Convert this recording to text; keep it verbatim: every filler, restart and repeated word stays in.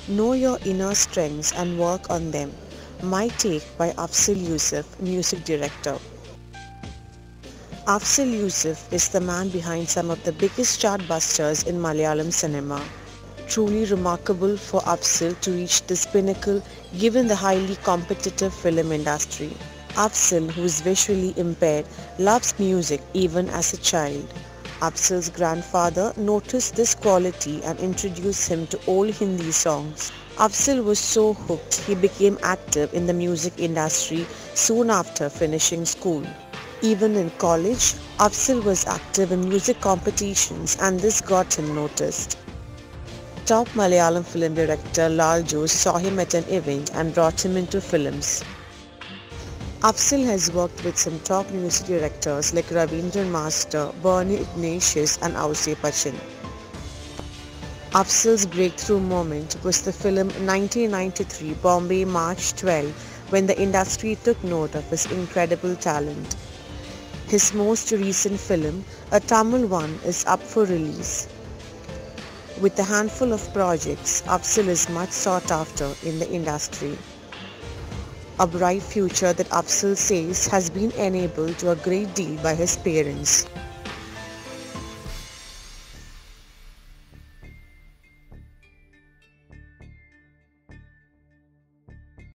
Know your inner strengths and work on them. My Take by Afzal Yusuff, music director. Afzal Yusuff is the man behind some of the biggest chartbusters in Malayalam cinema. Truly remarkable for Afzal to reach this pinnacle given the highly competitive film industry. Afzal, who is visually impaired, loves music even as a child. Afzal's grandfather noticed this quality and introduced him to old Hindi songs. Afzal was so hooked he became active in the music industry soon after finishing school. Even in college, Afzal was active in music competitions and this got him noticed. Top Malayalam film director Lal Josh saw him at an event and brought him into films. Afzal has worked with some top music directors like Ravindran Master, Bernie Ignatius and Aussie Bachchan. Afzal's breakthrough moment was the film nineteen ninety-three Bombay March twelfth when the industry took note of his incredible talent. His most recent film, a Tamil one, is up for release. With a handful of projects, Afzal is much sought after in the industry. A bright future that Afzal says has been enabled to a great deal by his parents.